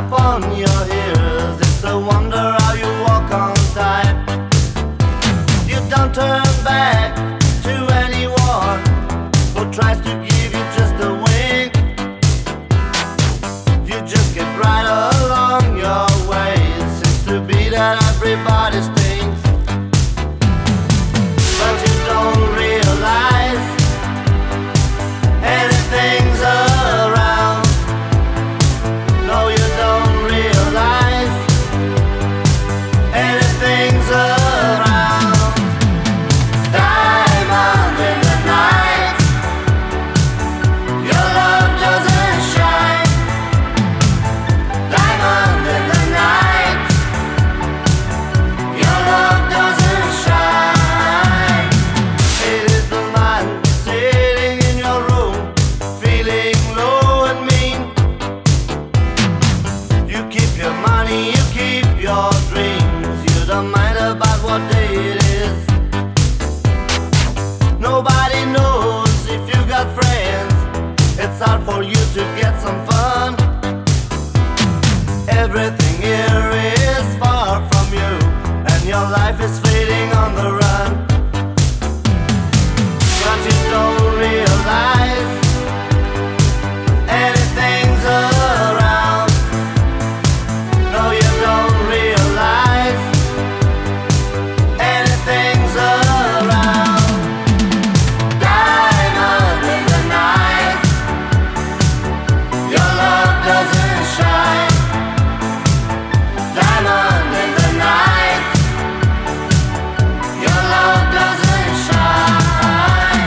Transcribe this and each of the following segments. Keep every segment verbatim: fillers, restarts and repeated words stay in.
upon your ears. It's a wonder how you walk on time. You don't turn back to anyone who tries to give you just a wink. You just get right along your way. It seems to be that everybody stinks, but you don't realize anything's around. No, you don't realize anything's around. Diamond in the night, your love doesn't shine. Diamond in the night, your love doesn't shine. Hey, little man sitting in your room, feeling low and mean. You keep your money, you keep your dreams. You don't mind about what day it is. Nobody knows if you got friends. It's hard for you to get some fun. Everything here is far from you, and your life is fading on the run. But you don't realize anything's around. No, you don't realize anything's around. Diamond in the night, your love doesn't shine. Diamond in the night, your love doesn't shine.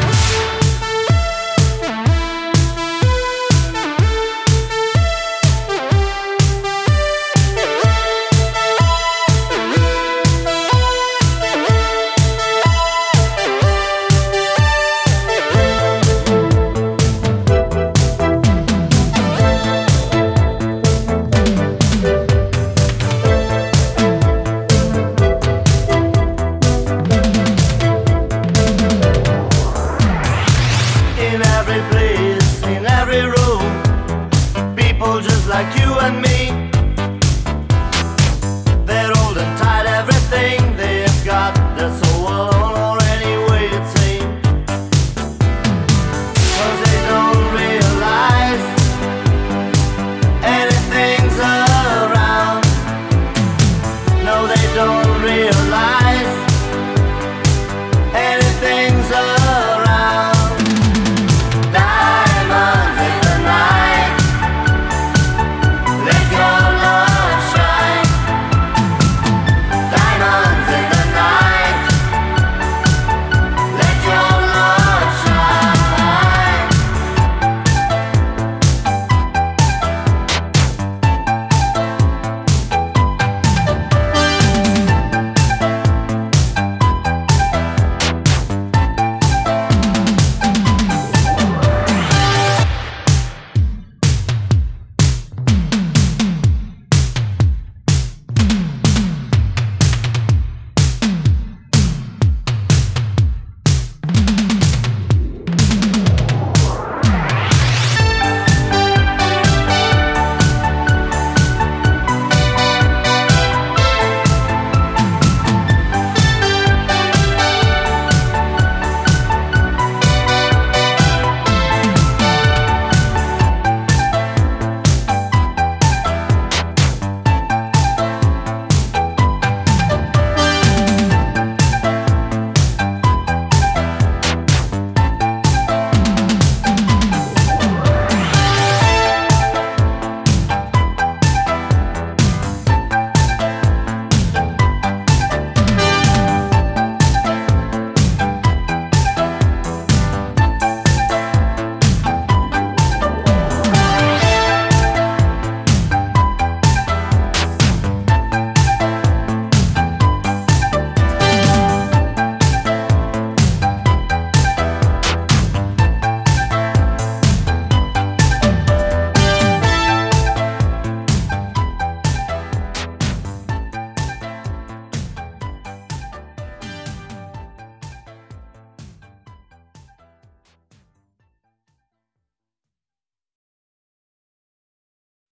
In every place, in every room, people just like you and me. They're old and tired, everything